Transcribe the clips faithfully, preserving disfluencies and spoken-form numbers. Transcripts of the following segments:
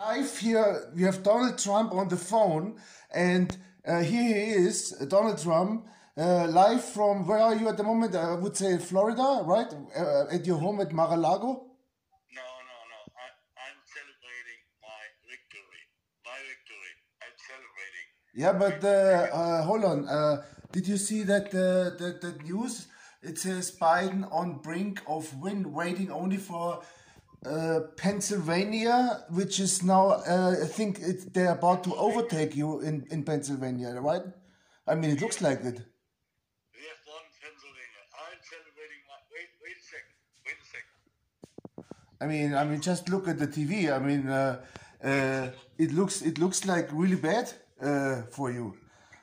Live here, we have Donald Trump on the phone, and uh, here he is, Donald Trump, uh, live from where are you at the moment? I would say Florida, right? Uh, at your home at Mar-a-Lago? No, no, no. I, I'm celebrating my victory. My victory. I'm celebrating. Yeah, but uh, uh, hold on. Uh, did you see that uh, that that news? It says Biden on brink of win, waiting only for uh, Pennsylvania, which is now. Uh, I think it, they're about to overtake you in in Pennsylvania, right? I mean, it looks like it. We have won Pennsylvania. I'm celebrating my. Wait, wait a second. Wait a second. I mean, I mean, just look at the T V. I mean, uh, uh, it looks it looks like really bad uh, for you.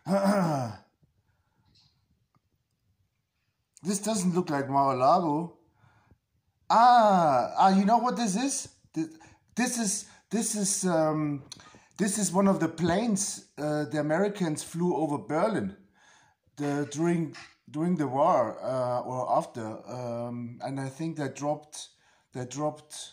This doesn't look like Mar-a-Lago. Ah, ah, you know what this is? This, this is this is um, this is one of the planes uh, the Americans flew over Berlin the, during during the war uh, or after, um, and I think they dropped they dropped.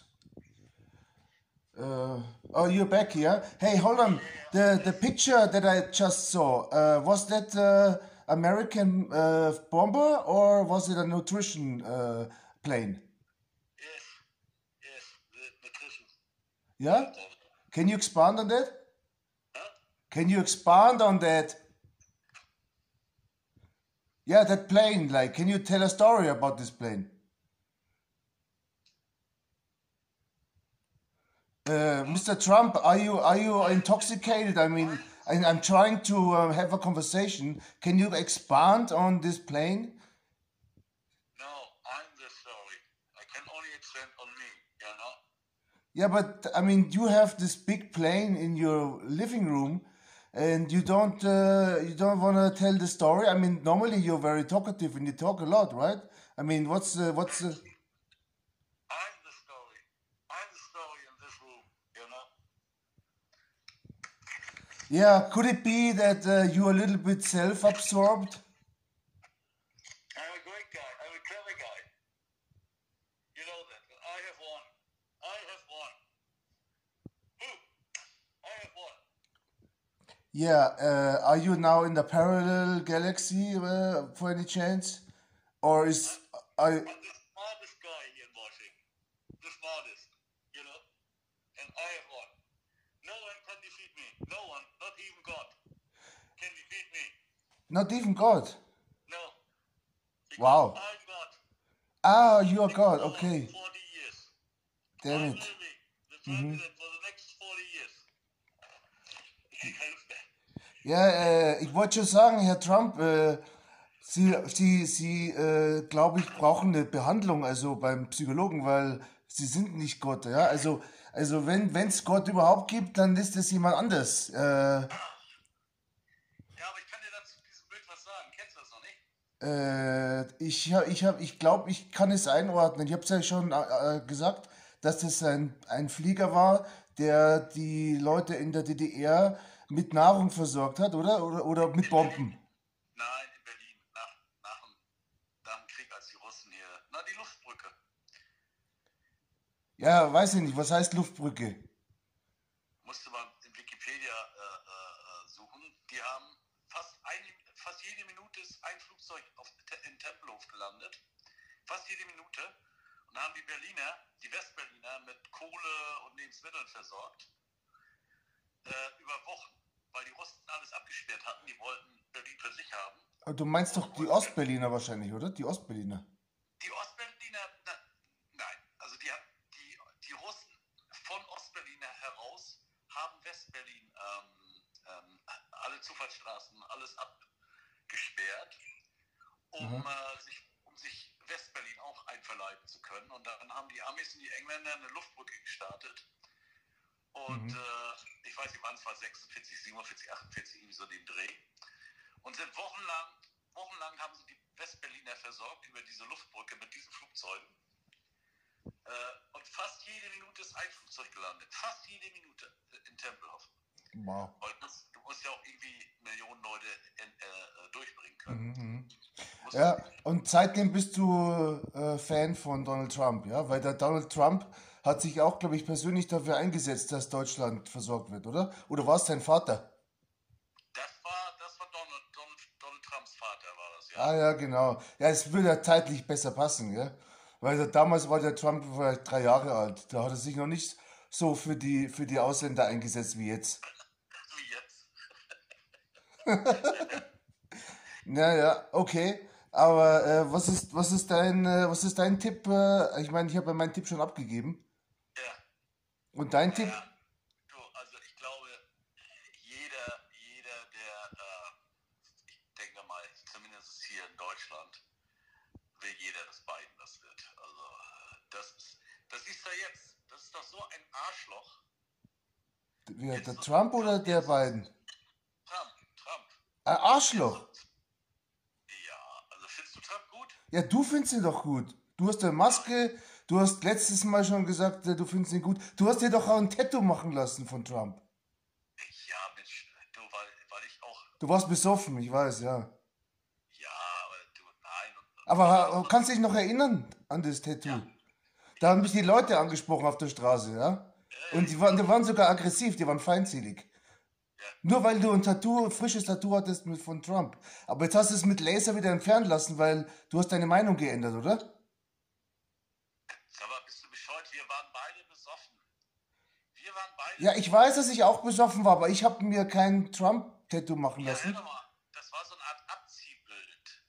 Uh, oh, you're back here. Hey, hold on. The the picture that I just saw, uh, was that uh, American uh, bomber or was it a nutrition uh, plane? Yes, yes. The nutrition. Yeah? Can you expand on that? Huh? Can you expand on that? Yeah, that plane. Like, can you tell a story about this plane? Uh, Mister Trump, are you are you intoxicated? I mean, I, I'm trying to uh, have a conversation. Can you expand on this plane? No, I'm the story. I can only expand on me. You know. Yeah, but I mean, you have this big plane in your living room, and you don't uh, you don't want to tell the story. I mean, normally you're very talkative and you talk a lot, right? I mean, what's uh, what's uh, I'm the story. I'm the story in this room. You know. yeah? Could it be that uh, you're a little bit self-absorbed? I'm a great guy. I'm a clever guy. You know that. I have won. I have won. Who? I have won. Yeah. Uh, are you now in the parallel galaxy uh, for any chance, or is I? I'm the smartest guy here in Washington. The smartest. You know. And I have won. No one can defeat me. No one. Not even God can defeat me. Not even God. No. Because Wow. I'm God. Ah, you are God. For Okay. forty years. Damn I it. will be the president for the next forty years. Ja, äh, ich wollte schon sagen, Herr Trump, äh, Sie, Sie, Sie äh, glaube ich, brauchen eine Behandlung, also beim Psychologen, weil Sie sind nicht Gott, ja. Also, also wenn es Gott überhaupt gibt, dann ist es jemand anders. Äh, Ja, aber ich kann dir dazu diesem Bild was sagen. Kennst du das noch nicht? äh, ich ha- ich, hab, ich glaube, ich kann es einordnen. Ich habe es ja schon äh, äh, gesagt, dass das ein, ein Flieger war, der die Leute in der D D R mit Nahrung versorgt hat, oder? Oder, oder mit Bomben. Nein, in Berlin. Nach, nach, dem, nach dem Krieg, als die Russen hier. Na, die Luftbrücke. Ja, weiß ich nicht, was heißt Luftbrücke? Musste man in Wikipedia äh, äh, suchen. Die haben fast, eine, fast jede Minute ist ein Flugzeug auf, in Tempelhof gelandet. Fast jede Minute. Und da haben die Berliner, die Westberliner, mit Kohle und Lebensmitteln versorgt. Äh, über Wochen. Weil die Russen alles abgesperrt hatten. Die wollten Berlin für sich haben. Aber du meinst doch die Ostberliner wahrscheinlich, oder? Die Ostberliner. Die Ostberliner, na, nein. Also die, die, die Russen von Ostberlin heraus haben Westberlin ähm, ähm, alle Zufahrtsstraßen, alles abgesperrt, um, Mhm. äh, sich, um sich Westberlin auch einverleiben zu können. Und dann haben die Amis und die Engländer eine Luftbrücke gestartet. Und Mhm. äh, ich weiß nicht, wann es war, sechsundvierzig, siebenundvierzig, achtundvierzig, irgendwie so den Dreh. Und sind wochenlang, wochenlang haben sie die Westberliner versorgt über diese Luftbrücke mit diesen Flugzeugen. Äh, und fast jede Minute ist ein Flugzeug gelandet. Fast jede Minute in Tempelhof. Wow. Weil du, du musst ja auch irgendwie Millionen Leute in, äh, durchbringen können. Mhm. Musst Ja, und seitdem bist du äh, Fan von Donald Trump, ja? Weil der Donald Trump hat sich auch, glaube ich, persönlich dafür eingesetzt, dass Deutschland versorgt wird, oder? Oder war es dein Vater? Das war, das war Donald, Donald, Donald Trumps Vater, war das, Ah ja. ja, genau. Ja, es würde ja zeitlich besser passen, gell? Weil der, damals war der Trump vielleicht drei Jahre alt. Da hat er sich noch nicht so für die, für die Ausländer eingesetzt wie jetzt. Wie jetzt. Naja, okay. Aber äh, was ist, was ist dein, äh, was ist dein Tipp? Äh, ich meine, ich habe ja meinen Tipp schon abgegeben. Ja, Und dein Tipp? naja, du, also ich glaube, jeder, jeder, der, äh, ich denke mal, zumindest hier in Deutschland, will jeder, dass Biden das wird. Also, das ist, das ist ja jetzt, das ist doch so ein Arschloch. Wer, Jetzt der so, Trump oder Trump, der jetzt so, Biden? Trump, Trump, Ein jetzt so, Arschloch. ja, also findest du Trump gut? Ja, du findest ihn doch gut. Du hast eine Nein. Maske, du hast letztes Mal schon gesagt, äh, du findest ihn gut. Du hast dir doch auch ein Tattoo machen lassen von Trump. Ja, Mensch, du, weil, weil ich auch, Du warst besoffen, ich weiß, ja. ja, aber du, nein, und, und Aber ich war ha- auch, kannst du dich noch erinnern an das ja, Tattoo? Da haben mich die Leute angesprochen auf der Straße, ja? ja, Und die ich waren, weiß, die waren sogar aggressiv, die waren feindselig. ja, Nur weil du ein Tattoo, ein frisches Tattoo hattest mit, von Trump. Aber jetzt hast du es mit Laser wieder entfernen lassen, weil du hast deine Meinung geändert, oder? sag mal, bist du bescheuert? Wir waren beide besoffen. Wir waren beide Ja, ich weiß, besoffen. dass ich auch besoffen war, aber ich habe mir kein Trump-Tattoo machen Ja, hör doch lassen. mal, das war so eine Art Abziehbild.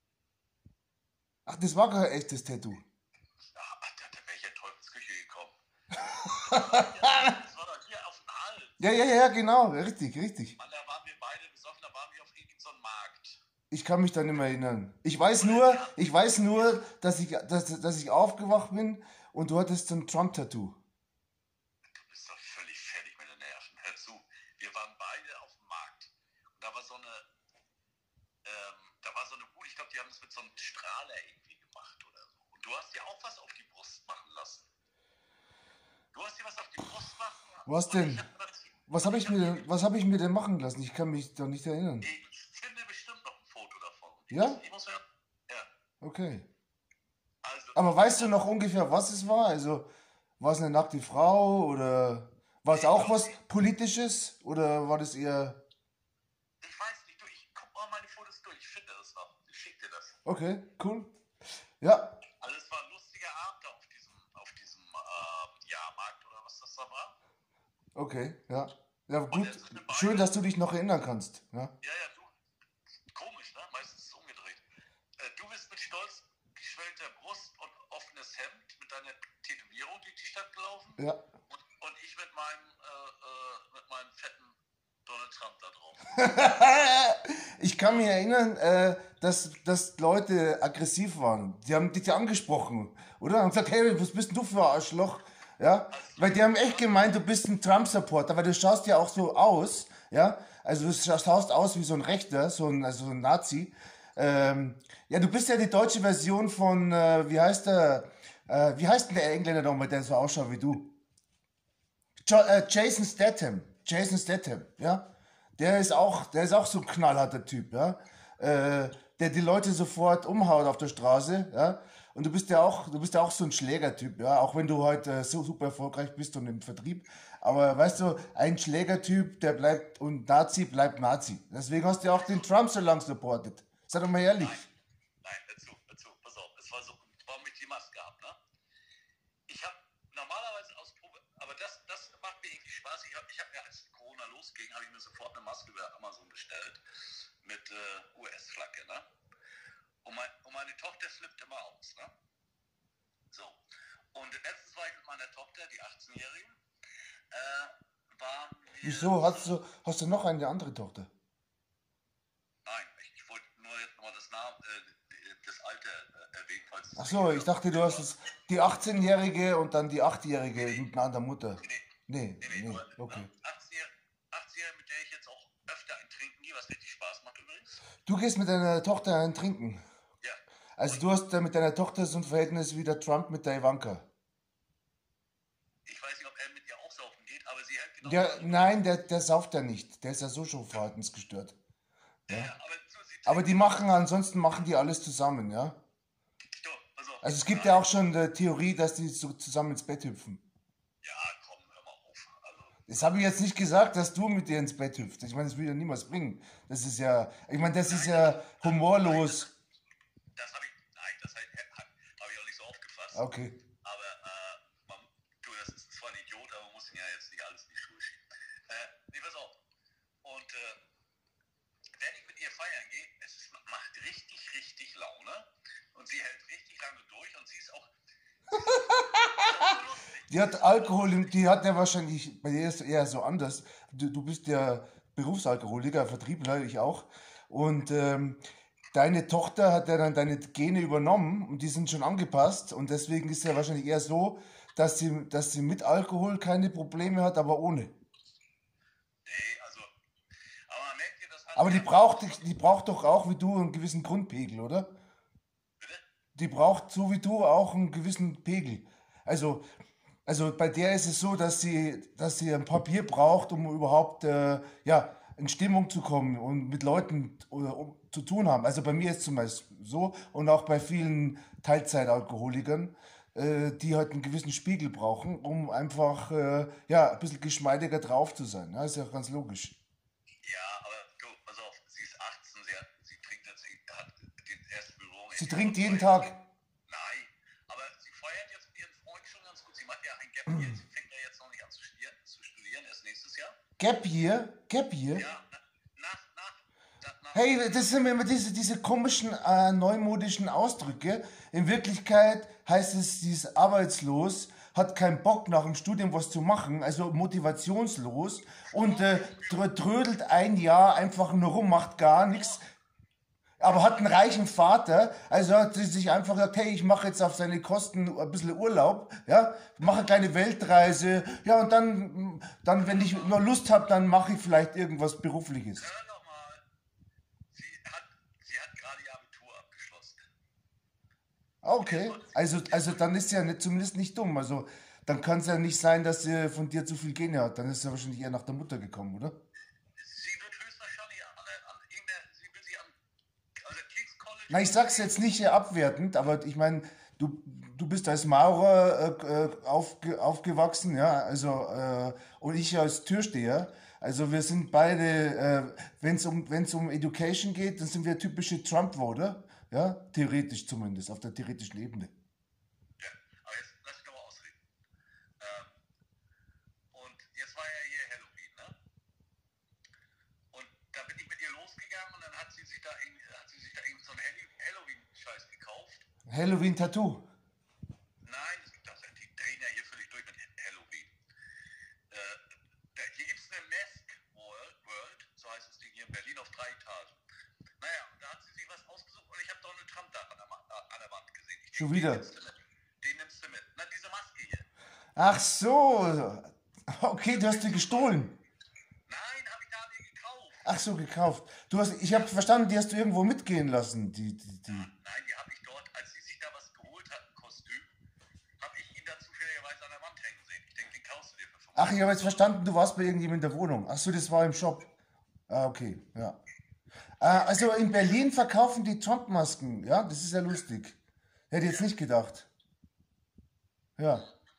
Ach, das war kein echtes Tattoo. Ah, da, da wäre ich in Teufelsküche gekommen. Das war doch hier, das war doch hier auf dem Hals. Ja, ja, ja, genau, richtig, richtig. Mann, da waren wir beide besoffen, da waren wir auf irgendeinem so einem Markt. Ich kann mich da nicht mehr erinnern. Ich weiß Oder nur, wir hatten, ich weiß wir, nur, dass ich, dass, dass ich aufgewacht bin und du hattest so ein Trump-Tattoo. du bist doch völlig fertig mit den Nerven. Hör zu, wir waren beide auf dem Markt. Und da war so eine, ähm, da war so eine Bude, ich glaube, die haben das mit so einem Strahler irgendwie gemacht oder so. Und du hast dir auch was auf die Brust machen lassen. Du hast dir was auf die Brust machen Was und ich denn? habe Was und habe ich ich habe mir dir, denn, was habe ich mir denn machen lassen? Ich kann mich doch nicht erinnern. ich finde bestimmt noch ein Foto davon. Ich muss, Ja? ich muss ja, ja, Okay. also, Aber weißt du und, noch ungefähr, was es war? Also, war es eine nackte Frau oder war es nee, auch glaub was mir, Politisches oder war das eher... ich weiß nicht, du, ich guck mal meine Fotos durch, ich finde das noch. Ich schick dir das. Okay, cool. Ja, Also es war ein lustiger Abend da auf diesem, auf diesem äh, Jahrmarkt oder was das da war. okay, ja. Ja, Und gut. jetzt sind wir Schön, beide, dass du dich noch erinnern kannst. Ja, ja, ja, du, komisch, ne? Meistens ist es umgedreht. Äh, du bist mit stolz geschwellter Brust und offenes Hemd mit deiner Tätowierung durch die Stadt gelaufen ja. und, und ich mit meinem, äh, äh, mit meinem fetten Donald Trump da drauf. Ich kann mich erinnern, äh, dass, dass Leute aggressiv waren. Die haben dich angesprochen, oder? Und gesagt, hey, was bist denn du für ein Arschloch? Ja, Also, weil die haben echt ja, gemeint, du bist ein Trump-Supporter, weil du schaust ja auch so aus, ja, also du schaust aus wie so ein Rechter, so ein, also so ein Nazi. Ähm, ja, du bist ja die deutsche Version von, äh, wie heißt der, äh, wie heißt denn der Engländer nochmal, der so ausschaut wie du? Jo äh, Jason Statham. Jason Statham, ja. Der ist auch, der ist auch so ein knallharter Typ, ja. Äh, der die Leute sofort umhaut auf der Straße, ja. Und du bist ja auch, du bist ja auch so ein Schlägertyp, ja. Auch wenn du heute äh, so super erfolgreich bist und im Vertrieb. Aber weißt du, ein Schlägertyp, der bleibt und Nazi bleibt Nazi. Deswegen hast du ja auch den Trump so lang supportet. Sei doch mal ehrlich. nein, nein, hör zu, hör zu, pass auf, es war so, warum ich die Maske hab, ne? Ich habe normalerweise aus Probe, aber das, das macht mir irgendwie Spaß. Ich habe ich hab mir, als Corona losging, habe ich mir sofort eine Maske über Amazon bestellt mit äh, U S-Flagge, ne? Und, mein, und meine Tochter flippt immer aus, ne? So. Und letztens war ich mit meiner Tochter, die achtzehn-Jährigen, äh, waren wir Wieso? zu Hast einem, du, hast du noch eine andere Tochter? nein, ich, ich wollte nur jetzt nochmal das Namen, äh, das Alter äh, erwähnen, falls Ach es sich so, wieder ich dachte, du umgekehrt hast war. es die achtzehn-Jährige und dann die Nee, acht-Jährige nee, mit einer anderen Mutter. nee, nee, Nee, nee, nee, nee, nur, okay. ne? achtzehn-Jährige, mit der ich jetzt auch öfter ein Trinken gehe, was richtig Spaß macht übrigens. Du gehst mit deiner Tochter ein Trinken. Ja. Also Und du hast äh, mit deiner Tochter so ein Verhältnis wie der Trump mit der Ivanka. ich weiß nicht, ob er mit ihr auch saufen geht, aber sie hält genauso Der, an ihm nein, fest. der, der sauft ja nicht. Der ist ja so schon verhaltensgestört. Ja, Ja. ja, aber so, sie Aber die trinkt immer. machen, ansonsten machen die alles zusammen, ja. So, pass auf. Also es Und gibt da ja habe auch ich, schon die Theorie, dass die so zusammen ins Bett hüpfen. Das habe ich jetzt nicht gesagt, dass du mit dir ins Bett hüpfst. Ich meine, das will ja niemals bringen. Das ist ja, ich meine, das ist Nein, ja das, das, nein, das, humorlos. das habe ich, nein, das habe ich auch nicht so aufgefasst. Okay. Aber äh, man, du, das ist zwar ein Idiot, aber man muss ihn ja jetzt nicht alles in die Schuhe schieben. Äh, nee, pass auf. Und äh, wenn ich mit ihr feiern gehe, es ist, macht richtig, richtig Laune. Und sie hält richtig lange durch und sie ist auch, sie ist auch, ist auch so lustig. Die Sie hat ist auch Alkohol, im- lustig. die hat ja wahrscheinlich, bei dir ist es eher so anders. Du, du bist ja Berufsalkoholiker, Vertriebler, ich auch. Und ähm, deine Tochter hat ja dann deine Gene übernommen und die sind schon angepasst. Und deswegen ist ja wahrscheinlich eher so, dass sie, dass sie mit Alkohol keine Probleme hat, aber ohne. Nee, also, aber man merkt ihr das an, Aber sie die hat so, braucht, so, die braucht doch auch wie du einen gewissen Grundpegel, oder? bitte? Die braucht so wie du auch einen gewissen Pegel. Also, also bei der ist es so, dass sie, dass sie ein Papier braucht, um überhaupt äh, ja, in Stimmung zu kommen und mit Leuten oder, um, zu tun haben. Also bei mir ist zum Beispiel so und auch bei vielen Teilzeitalkoholikern, äh, die halt einen gewissen Spiegel brauchen, um einfach äh, ja, ein bisschen geschmeidiger drauf zu sein. Ja, ist ja ganz logisch. Ja, aber du, pass auf, sie ist achtzehn, sie, hat, sie trinkt jetzt, sie hat die erste Berührung Sie endlich vor trinkt jeden zwei Jahren. Tag. Nein, aber sie feiert jetzt mit ihren Freunden schon ganz gut. Sie macht ja ein Gap Year, sie fängt ja jetzt noch nicht an zu studieren, zu studieren erst nächstes Jahr. Gap Year? Gap Year? Ja, na, nach, nach, nach, nach, Hey, das sind immer diese, diese komischen äh, neumodischen Ausdrücke. In Wirklichkeit heißt es, sie ist arbeitslos, hat keinen Bock nach dem Studium was zu machen, also motivationslos und äh, trö- trödelt ein Jahr einfach nur rum, macht gar nichts, aber hat einen reichen Vater, also hat sie sich einfach gesagt, hey, ich mache jetzt auf seine Kosten ein bisschen Urlaub, ja, mache eine kleine Weltreise, ja, und dann, dann wenn ich noch Lust habe, dann mache ich vielleicht irgendwas Berufliches. hör noch mal, sie hat, sie hat gerade ihr Abitur abgeschlossen. Und jetzt Okay, macht sie, also, jetzt also macht, dann ist sie ja nicht, zumindest nicht dumm. Also dann kann es ja nicht sein, dass sie von dir zu viel Gene hat. Dann ist sie wahrscheinlich eher nach der Mutter gekommen, oder? sie wird höchstwahrscheinlich an, an irgendeiner, sie will sie an, also King's College Na, ich oder so sag's gehen. jetzt nicht äh, abwertend, aber ich meine, du, du bist als Maurer äh, äh, aufge, aufgewachsen, ja, also äh, und ich als Türsteher. Also wir sind beide, äh, wenn es um, wenn's um Education geht, dann sind wir typische Trump-Voter, ja, theoretisch zumindest, auf der theoretischen Ebene. Ja, aber jetzt lass mich doch mal ausreden. Ähm, und jetzt war ja hier Halloween, ne? Und da bin ich mit ihr losgegangen und dann hat sie sich da irgendwie, hat sie sich da irgendwie so einen Halli- Halloween-Scheiß gekauft. Halloween-Tattoo. Nein, es gibt das, die drehen ja hier völlig durch mit Halloween. Äh, da, hier gibt es eine Mask World, World, so heißt es Ding hier in Berlin auf drei Etagen. Naja, und da hat sie sich was ausgesucht und ich habe Donald Trump da an der, Ma- an der Wand gesehen. Ich Schon denke, den wieder. nimmst du mit. Den nimmst du mit. Na, diese Maske hier. Ach so. Okay, du Für hast die fünfzig Euro. gestohlen. Nein, habe ich da mir gekauft. Ach so, gekauft. Du hast, ich habe Ja. verstanden, die hast du irgendwo mitgehen lassen. Die, die, Na, die. nein, die habe ich dort, als sie sich da was geholt hat, ein Kostüm, habe ich ihn da zufälligerweise an der Wand hängen sehen. Ich denke, den kaufst du dir für Ach, ich habe jetzt fünfundzwanzig Euro. verstanden, du warst bei irgendjemandem in der Wohnung. Ach so, das war im Shop. Ah, okay, ja. Äh, also in Berlin verkaufen die Trump-Masken. Ja, das ist ja lustig. Hätte ich jetzt Ja, nicht gedacht. Ja.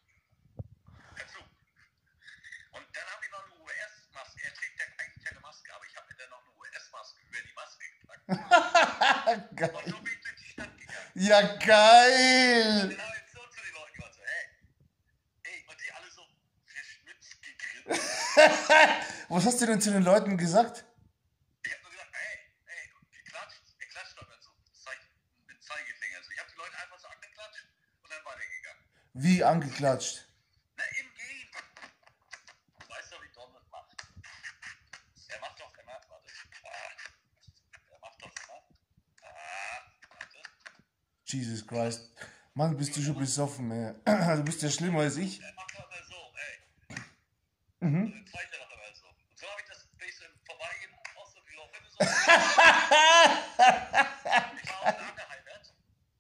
hör zu. Und dann habe ich noch eine U S-Maske. Er trägt ja eigentlich keine Maske, aber ich habe mir dann noch eine U S-Maske über die Maske gepackt. Und Geil. so bin ich durch die Stadt gegangen. Ja, Und geil. dann habe ich so zu den Leuten gesagt, so, hey, ey, und die alle so verschmitzt gegrinst. Was hast du denn zu den Leuten gesagt? Ich habe nur gesagt, ey, ey, und geklatscht. Er klatscht doch dann so, zeigt mit Zeigefinger. Also ich habe die Leute einfach so angeklatscht und dann weitergegangen. Wie So, angeklatscht? na, im Gehen. Du weißt doch, wie Donald macht. Er macht doch immer, warte. Ah, er macht doch immer. Ah, warte. Jesus Christ. Mann, bist du Er schon macht, besoffen, ey. Du bist ja schlimmer als ich. er macht doch immer so, ey. Mhm. Und dann zeigt er doch immer so. Und so habe ich das, bin ich so im Vorbeigehen auch so die Leute so angeguckt. Ich war auch angeheitert.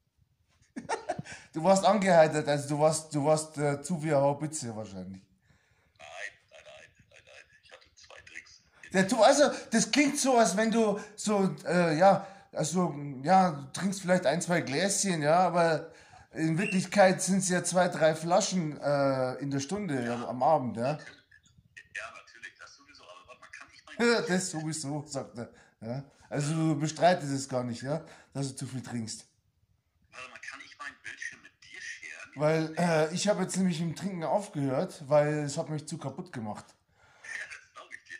Du warst angeheitert, also du warst, du warst äh, zu wie eine Haubitze wahrscheinlich. Nein, nein, nein, nein, nein. Ich hatte zwei Drinks. Ja, du, also, das klingt so, als wenn du so, äh, ja, also, ja, du trinkst vielleicht ein, zwei Gläschen, ja, aber in Wirklichkeit sind es ja zwei, drei Flaschen äh, in der Stunde ja, Ja, am Abend, ja. natürlich. Ja, das sowieso, aber warte mal, kann ich mein Das Bildschirm, sowieso, sagt er. Ja? Also du bestreitest es gar nicht, ja, dass du zu viel trinkst. warte mal, kann ich meinen Bildschirm mit dir scheren jetzt? Weil Nee, ne? äh, ich habe jetzt nämlich im Trinken aufgehört, weil es hat mich zu kaputt gemacht. Ja, das glaube ich dir.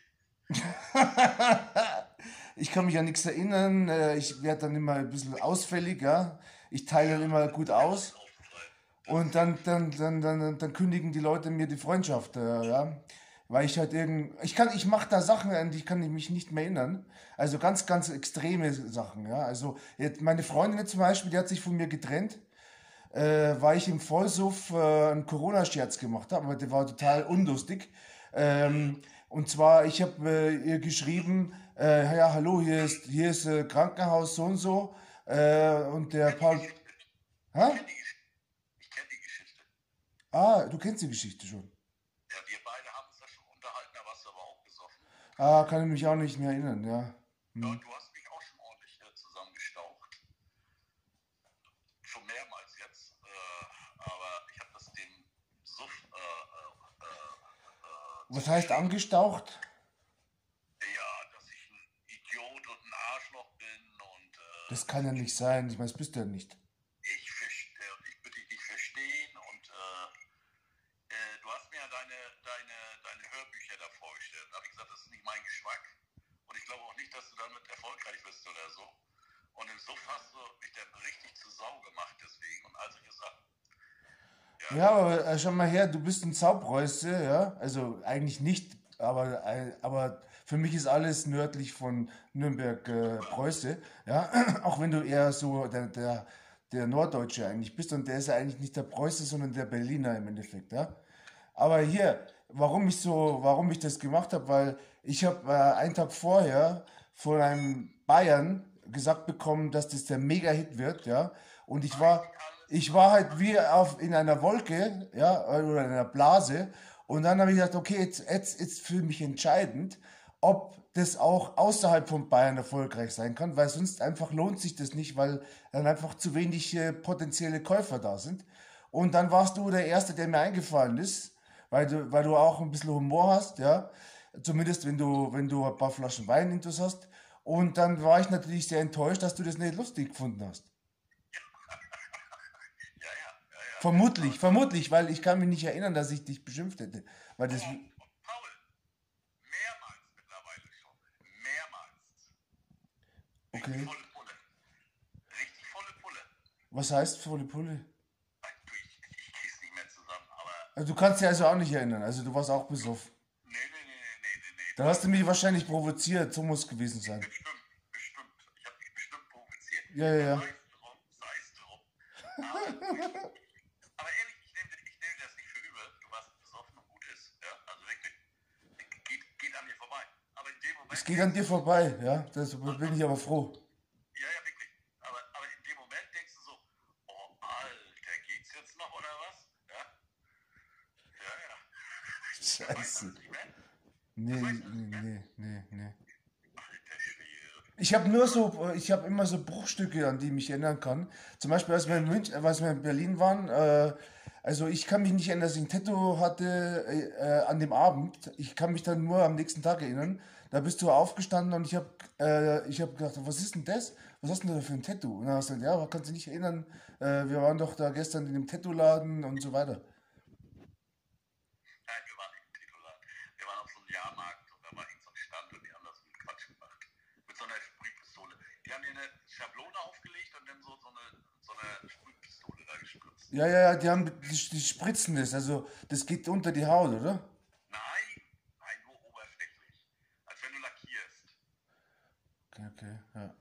Ich kann mich an nichts erinnern. äh, Ich werde dann immer ein bisschen ausfällig, ja. Ich teile dann Ja, immer das gut ist mir auch aus. schon aufgefallen. Das Und ist ja dann, gut. dann, dann, dann, dann kündigen die Leute mir die Freundschaft, äh, ja. Weil ich halt irgend, ich kann, ich mache da Sachen, an die kann ich mich nicht mehr erinnern. Also ganz, ganz extreme Sachen, ja. Also jetzt meine Freundin zum Beispiel, die hat sich von mir getrennt, äh, weil ich im Vollsuff äh, einen Corona-Scherz gemacht habe, aber der war total unlustig. Ähm, und zwar, ich habe äh, ihr geschrieben, äh, ja, hallo, hier ist, hier ist äh, Krankenhaus so und so. Äh, und Ich der kenne die Paul, Geschichte. Ich hä? kenne die Geschichte. Ich kenne die Geschichte. Ah, du kennst die Geschichte schon. Ja, wir beide haben uns da schon unterhalten, da warst du aber auch besoffen. Ah, kann ich mich auch nicht mehr erinnern, ja. Ja, Hm. du hast mich auch schon ordentlich äh, zusammengestaucht. Schon mehrmals jetzt. Äh, aber ich habe das dem Suff äh, äh, äh, Was heißt zugeschrieben. angestaucht? Ja, dass ich ein Idiot und ein Arschloch bin und Das äh, kann ja nicht sein. Ich meine, das bist du ja nicht. ich, verste- und ich würde dich nicht verstehen und äh, äh, du hast mir ja deine, deine, deine Hörbücher da vorgestellt. Da habe ich gesagt, das ist nicht mein Geschmack und ich glaube auch nicht, dass du damit erfolgreich wirst oder so. Und im Suff hast du mich dann richtig zu Sau gemacht deswegen und all solche Sachen. Ja, Ja, aber äh, schau mal her, du bist ein Zaupreuße, ja. Also eigentlich nicht, aber, äh, aber für mich ist alles nördlich von Nürnberg äh, Preuße, ja. Auch wenn du eher so der, der, der Norddeutsche eigentlich bist und der ist ja eigentlich nicht der Preuße, sondern der Berliner im Endeffekt, ja. Aber hier, warum ich so, warum ich das gemacht habe, weil ich habe äh, einen Tag vorher von einem Bayern gesagt bekommen, dass das der Mega-Hit wird, ja. Und ich weiß war, ich alles, ich war weiß ich halt wie alles. auf in einer Wolke, ja, oder in einer Blase. Und dann habe ich gesagt, okay, jetzt, jetzt ist für mich entscheidend, ob das auch außerhalb von Bayern erfolgreich sein kann, weil sonst einfach lohnt sich das nicht, weil dann einfach zu wenig äh, potenzielle Käufer da sind. Und dann warst du der Erste, der mir eingefallen ist, weil du, weil du auch ein bisschen Humor hast, ja. Zumindest wenn du, wenn du ein paar Flaschen Wein intus hast. Und dann war ich natürlich sehr enttäuscht, dass du das nicht lustig gefunden hast. Ja, ja, ja, ja, das war Vermutlich, vermutlich, weil ich kann mich nicht erinnern, dass ich dich beschimpft hätte. Weil das, oh, Paul, mehrmals mittlerweile schon. Mehrmals. Richtig okay. volle Pulle. Richtig volle Pulle. Was heißt volle Pulle? Nein, du, ich, ich krieg's nicht mehr zusammen, aber Also du kannst dich also auch nicht erinnern. Also du warst auch besoffen. nee, nee, nee, nee, nee, nee, nee. Dann Du hast du hast mich mich wahrscheinlich provoziert. So muss es gewesen sein. bestimmt, bestimmt. Ich habe dich bestimmt provoziert. Ja, ja, Ja, ja. sei es drum, sei es drum. Aber du, ich, aber ehrlich, ich nehme ich nehm das nicht für übel. Du warst besoffen und gut ist. Ja, also wirklich. Geht, geht an mir vorbei. Aber in dem Es Moment geht an denkst dir du so, vorbei, ja. Das was, bin was, ich aber froh. ja, ja, wirklich. Aber, aber in dem Moment denkst du so, oh, Alter, geht's jetzt noch oder was? Ja, ja, ja. Das weiß Scheiße. alles nicht mehr. Das Nee, weiß alles nee, nicht mehr. nee, nee, nee. Alter Schwede. Ich habe nur so, ich habe immer so Bruchstücke, an die ich mich erinnern kann. Zum Beispiel, als wir in München, als wir in Berlin waren, äh, also ich kann mich nicht erinnern, dass ich ein Tattoo hatte äh, äh, an dem Abend. Ich kann mich dann nur am nächsten Tag erinnern. Da bist du aufgestanden und ich habe äh, ich hab gedacht, was ist denn das? Was hast du denn da für ein Tattoo? Und dann hast du gesagt, ja, kannst du dich nicht erinnern, äh, wir waren doch da gestern in dem Tattoo-Laden und so weiter. Nein, wir waren nicht im Titular. Wir waren auf so einem Jahrmarkt und da war irgend so ein Stand und die haben da so einen Quatsch gemacht. Mit so einer Sprühpistole. Die haben dir eine Schablone aufgelegt und dann so, so, eine, so eine Sprühpistole da gespritzt. Ja, ja, ja, die haben, die, die spritzen das, also das geht unter die Haut, oder? Nein, nein, nur oberflächlich. Als wenn du lackierst. Okay, okay, ja.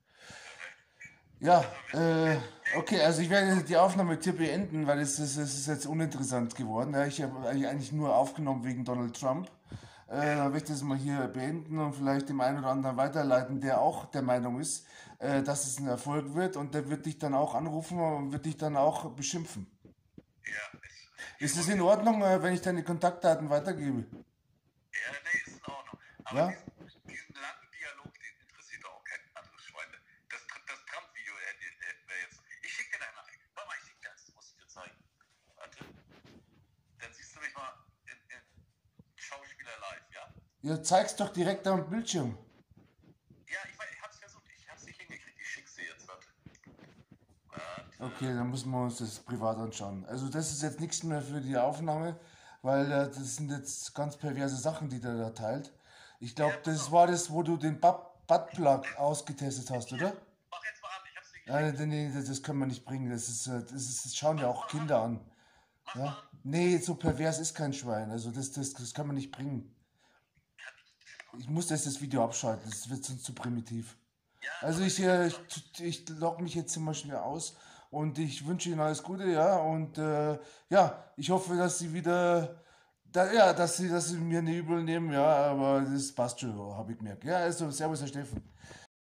Also, Ja, äh, der, okay, also ich werde die Aufnahme mit dir beenden, weil es, es, es ist jetzt uninteressant geworden. Ja, ich habe eigentlich nur aufgenommen wegen Donald Trump. Äh, dann werde ich das mal hier beenden und vielleicht dem einen oder anderen weiterleiten, der auch der Meinung ist, äh, dass es ein Erfolg wird und der wird dich dann auch anrufen und wird dich dann auch beschimpfen. ja, es, ich Ist es wollte in jetzt, Ordnung, äh, wenn ich deine Kontaktdaten weitergebe? ja, nee, ist in Ordnung. Aber Ja? diesen, diesen langen Dialog, den interessiert doch auch kein anderes Schwein. Das, das Trump-Video wäre jetzt. Ich schicke dir da mal ein. Warte mal, ich schicke dir eins, das muss ich dir zeigen. Warte. Dann siehst du mich mal in, in Schauspieler live, ja? Ja, zeig's doch direkt am Bildschirm. Ja, ich, wei- ich hab's versucht, ich hab's nicht hingekriegt. Ich schick's dir jetzt. Warte. Warte. Okay, dann müssen wir uns das privat anschauen. Also das ist jetzt nichts mehr für die Aufnahme, weil äh, das sind jetzt ganz perverse Sachen, die der da teilt. Ich Ja, glaube, pass das auf. war das, wo du den Butt- Buttplug ausgetestet hast, Hier, oder? mach jetzt mal an. Ich hab's dir Ja, geschickt. nee, nee, das das können wir nicht bringen. Das ist, äh, das ist, das schauen ja Mach's auch mal an. Kinder an. Mach's mal Ja? an. Nee, so pervers ist kein Schwein. Also das, das, das kann man nicht bringen. Ich muss das, das Video abschalten, das wird sonst zu primitiv. Ja, Also aber ich, ich, äh, pass ich, auf. ich logge mich jetzt immer schnell aus und ich wünsche Ihnen alles Gute, ja. Und äh, ja, ich hoffe, dass Sie wieder, da, ja, dass Sie, dass Sie mir nicht übel nehmen, ja, aber das passt schon, habe ich gemerkt. Ja, also, servus, Herr Steffen.